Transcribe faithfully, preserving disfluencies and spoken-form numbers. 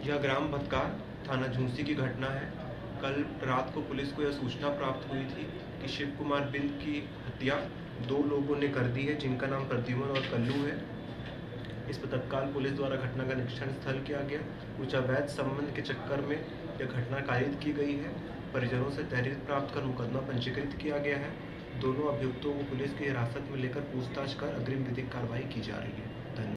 यह ग्राम भटकार थाना झुंसी की घटना है। कल रात को पुलिस को यह सूचना प्राप्त हुई थी कि शिव कुमार बिंद की हत्या दो लोगों ने कर दी है, जिनका नाम प्रद्युमन और कल्लू है। इस पर तत्काल पुलिस द्वारा घटना का निरीक्षण स्थल किया गया। कुछ अवैध संबंध के चक्कर में यह घटना कारित की गई है। परिजनों से तहरीर प्राप्त कर मुकदमा पंजीकृत किया गया है। दोनों अभियुक्तों को पुलिस की हिरासत में लेकर पूछताछ कर अग्रिम विधिक कार्रवाई की जा रही है।